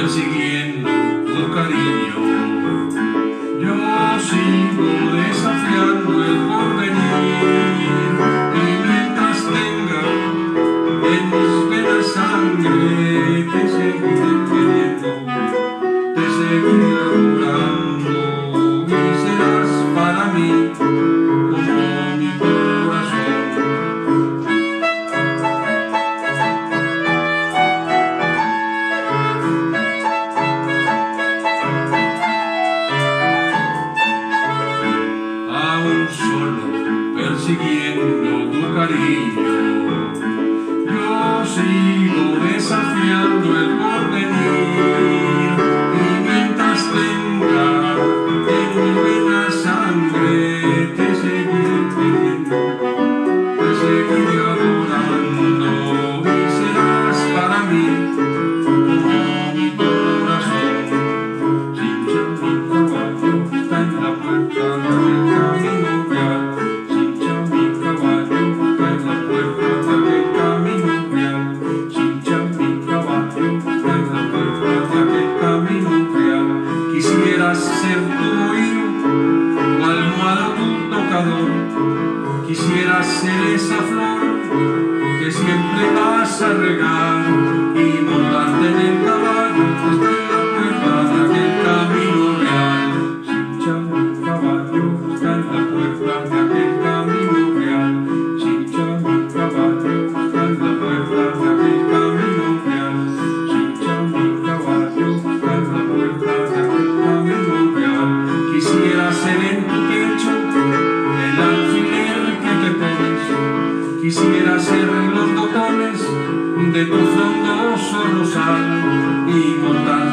persiguiendo tu cariño. Yo sigo desafiando el porvenir, y mientras tenga en mis venas sangre, te seguiré queriendo, te seguiré adorando, y serás para mí como mi corazón. Aún solo persiguiendo tu cariño, yo sigo desafiando el porvenir, y mientras tenga en mi vena sangre, te seguiré queriendo, te seguiré adorando, y serás para mí como mi corazón. Cincha mi caballo está en la puerta del camino real. Cincha mi caballo está en la puerta del camino real. Cincha mi caballo está en la puerta del camino real. Quisieras ser tu oído, tu almohada, tu tocador. Quisieras ser esa flor que siempre vas a regar, y montarte en el caballo que está en la puerta de aquel camino real. Cincha mi caballo está en la puerta de aquel camino real. Cincha mi caballo está en la puerta de aquel camino real. Cincha mi caballo está en la puerta de aquel camino real. Quisiera ser en tu pecho el alfiler que te pones. Quisiera ser los botones de tu frondoso rosal, y montar